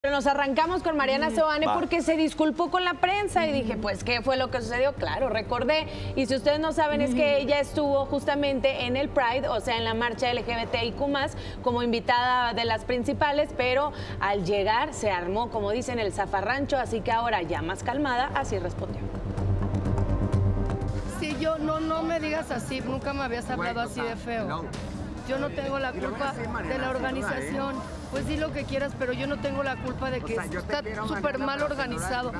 Pero nos arrancamos con Mariana Seoane porque se disculpó con la prensa y dije, pues, ¿qué fue lo que sucedió? Claro, recordé. Y si ustedes no saben, es que ella estuvo justamente en el Pride, o sea, en la marcha LGBTIQ+, como invitada de las principales, pero al llegar se armó, como dicen, el zafarrancho, así que ahora ya más calmada, así respondió. Sí, yo no me digas así, nunca me habías hablado así de feo. Yo no tengo la culpa de la organización. Pues di lo que quieras, pero yo no tengo la culpa de que está súper mal organizado.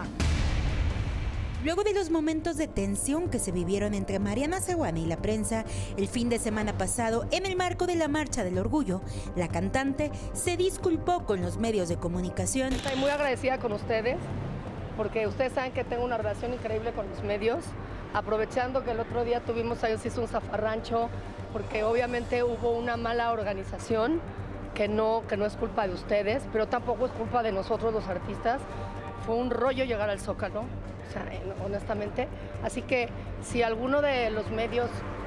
Luego de los momentos de tensión que se vivieron entre Mariana Seoane y la prensa el fin de semana pasado en el marco de la Marcha del Orgullo, la cantante se disculpó con los medios de comunicación. Estoy muy agradecida con ustedes, porque ustedes saben que tengo una relación increíble con los medios. Aprovechando que el otro día tuvimos ahí, se hizo un zafarrancho, porque obviamente hubo una mala organización, que no es culpa de ustedes, pero tampoco es culpa de nosotros los artistas. Fue un rollo llegar al Zócalo, o sea, honestamente. Así que si alguno de los medios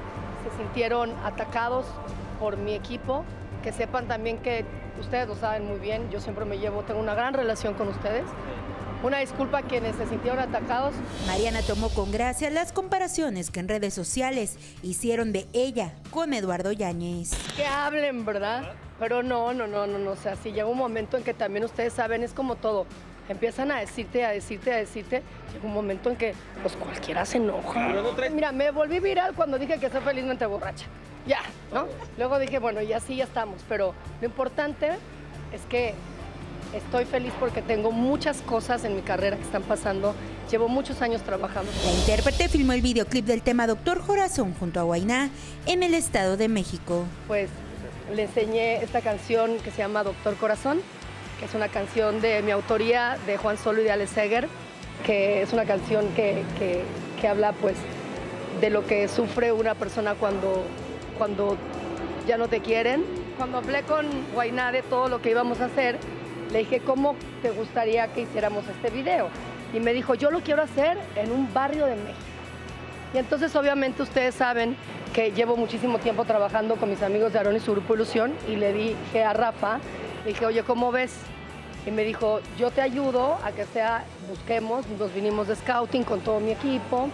se sintieron atacados por mi equipo, que sepan también que ustedes lo saben muy bien, yo siempre tengo una gran relación con ustedes. Una disculpa a quienes se sintieron atacados. Mariana tomó con gracia las comparaciones que en redes sociales hicieron de ella con Eduardo Yáñez. Que hablen, ¿verdad? Pero no, o sea, si llega un momento en que también ustedes saben, es como todo. Empiezan a decirte, llega un momento en que pues cualquiera se enoja. Mira, me volví viral cuando dije que soy felizmente borracha. Ya, ¿no? Luego dije, bueno, y así ya estamos, pero lo importante es que estoy feliz porque tengo muchas cosas en mi carrera que están pasando. Llevo muchos años trabajando. La intérprete filmó el videoclip del tema Doctor Corazón junto a Huayná en el Estado de México. Pues le enseñé esta canción que se llama Doctor Corazón, que es una canción de mi autoría, de Juan Solo y de Ale Seger, que es una canción que habla pues de lo que sufre una persona cuando ya no te quieren. Cuando hablé con Huayná de todo lo que íbamos a hacer, le dije, ¿cómo te gustaría que hiciéramos este video? Y me dijo, yo lo quiero hacer en un barrio de México. Y entonces, obviamente, ustedes saben que llevo muchísimo tiempo trabajando con mis amigos de Aarón y su grupo Ilusión, y le dije a Rafa, le dije, oye, ¿cómo ves? Y me dijo, yo te ayudo a que busquemos, nos vinimos de scouting con todo mi equipo,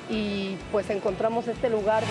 y pues encontramos este lugar.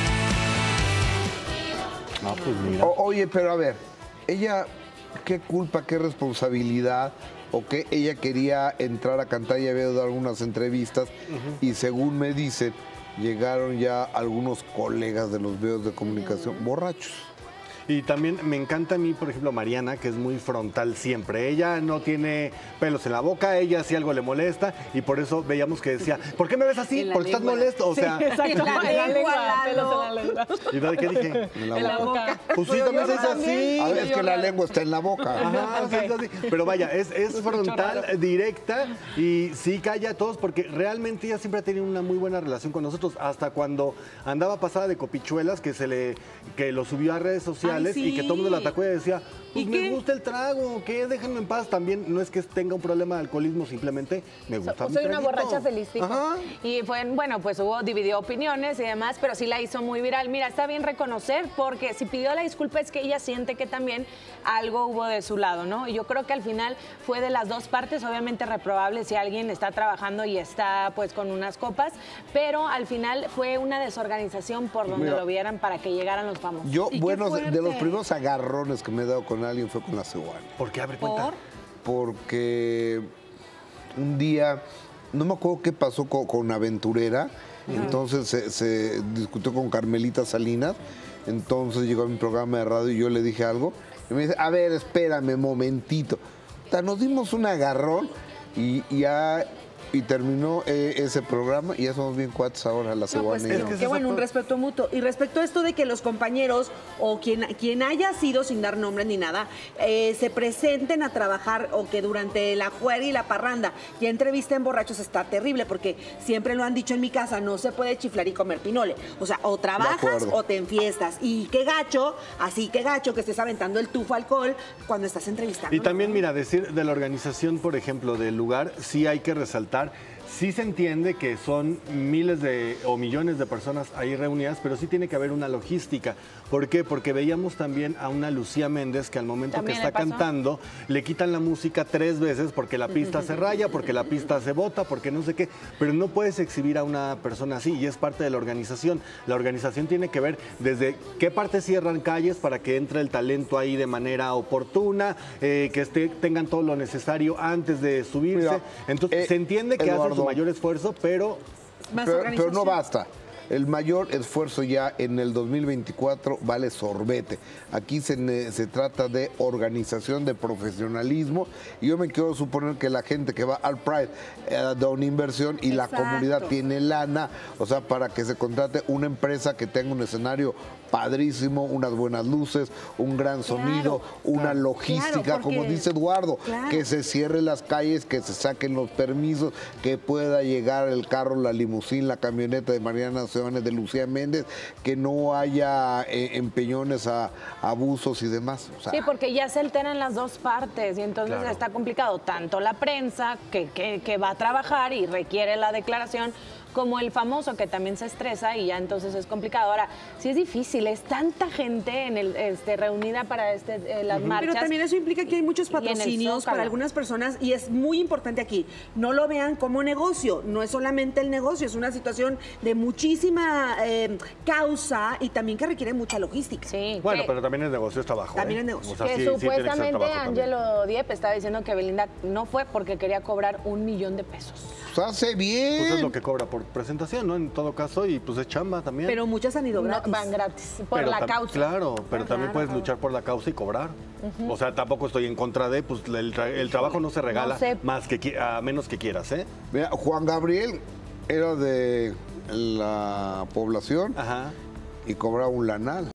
Pues mira. Oye, pero a ver, ella... ¿Qué culpa, qué responsabilidad? ¿O qué ella quería entrar a cantar y había dado algunas entrevistas? Y según me dicen, llegaron ya algunos colegas de los medios de comunicación borrachos. Y también me encanta a mí, por ejemplo, Mariana, que es muy frontal siempre. Ella no tiene pelos en la boca, ella si algo le molesta, y por eso veíamos que decía, ¿por qué me ves así? ¿Porque estás molesto? O sea, exacto. La lengua, pelos en la lengua. ¿Y de qué dije? En la boca. Pues sí, también es así. A ver, es que la lengua está en la boca. Ajá, okay. Es así. Pero vaya, es frontal, directa, y sí calla a todos, porque realmente ella siempre ha tenido una muy buena relación con nosotros, hasta cuando andaba pasada de copichuelas, que lo subió a redes sociales. Ay, sí. Y que todo el mundo la atacó y decía, pues me gusta el trago, que déjenme en paz. También no es que tenga un problema de alcoholismo, simplemente me gusta mi Soy una traguito. borracha feliz, dijo. Y fue, bueno, pues dividió opiniones y demás, pero sí la hizo muy viral. Mira, está bien reconocer, porque si pidió la disculpa es que ella siente que también algo hubo de su lado, ¿no? Y yo creo que al final fue de las dos partes, obviamente reprobable si alguien está trabajando y está pues con unas copas, pero al final fue una desorganización por donde lo vieran para que llegaran los famosos. Yo, bueno, de los primeros agarrones que me he dado con alguien fue con la Seoane. ¿Por qué? Abre cuenta. Porque un día, no me acuerdo qué pasó con Aventurera, entonces se discutió con Carmelita Salinas, entonces llegó a mi programa de radio y yo le dije algo, y me dice, a ver, espérame, momentito. Nos dimos un agarrón y terminó ese programa y ya somos bien cuates ahora, la Seoane. No, pues, qué bueno, un respeto mutuo. Y respecto a esto de que los compañeros o quien haya sido, sin dar nombres ni nada, se presenten a trabajar o que durante la juerga y la parranda ya entrevisten borrachos, está terrible, porque siempre lo han dicho en mi casa, no se puede chiflar y comer pinole. O sea, o trabajas o te enfiestas. Y qué gacho, así que gacho que estés aventando el tufo alcohol cuando estás entrevistando. Y también, mira, decir de la organización, por ejemplo, del lugar, sí hay que resaltar resaltar. Sí se entiende que son miles o millones de personas ahí reunidas, pero sí tiene que haber una logística. ¿Por qué? Porque veíamos también a una Lucía Méndez que al momento que está cantando le quitan la música 3 veces porque la pista se raya, porque la pista se bota, porque no sé qué. Pero no puedes exhibir a una persona así y es parte de la organización. La organización tiene que ver desde qué parte cierran calles para que entre el talento ahí de manera oportuna, que tengan todo lo necesario antes de subirse. Mira, entonces se entiende que hacen su mayor esfuerzo, pero no basta. El mayor esfuerzo ya en el 2024 vale sorbete. Aquí se trata de organización, de profesionalismo. Y yo me quiero suponer que la gente que va al Pride da una inversión y la comunidad tiene lana, o sea, para que se contrate una empresa que tenga un escenario padrísimo, unas buenas luces, un gran sonido, una logística, como dice Eduardo, que se cierren las calles, que se saquen los permisos, que pueda llegar el carro, la limusín, la camioneta de Mariana Seoane, de Lucía Méndez, que no haya empeñones a abusos y demás. O sea, sí, porque ya se alteran las dos partes y entonces está complicado tanto la prensa que va a trabajar y requiere la declaración, como el famoso que también se estresa y ya entonces es complicado. Ahora, sí es difícil, es tanta gente reunida para las marchas. Pero también eso implica que hay muchos patrocinios para algunas personas y es muy importante aquí. No lo vean como negocio, no es solamente el negocio, es una situación de muchísima causa y también que requiere mucha logística. Sí. Bueno, pero también el negocio es trabajo. También es negocio. O sea, que sí, supuestamente Angelo Dieppe estaba diciendo que Belinda no fue porque quería cobrar $1,000,000 de pesos. Pues hace bien. Pues es lo que cobra por presentación, ¿no? En todo caso, y pues es chamba también. Pero muchas han ido gratis. Van gratis, por la causa. Claro, pero también puedes luchar por la causa y cobrar. O sea, tampoco estoy en contra de, pues el trabajo no se regala a menos que quieras, ¿eh? Mira, Juan Gabriel era de la población y cobraba un lanal.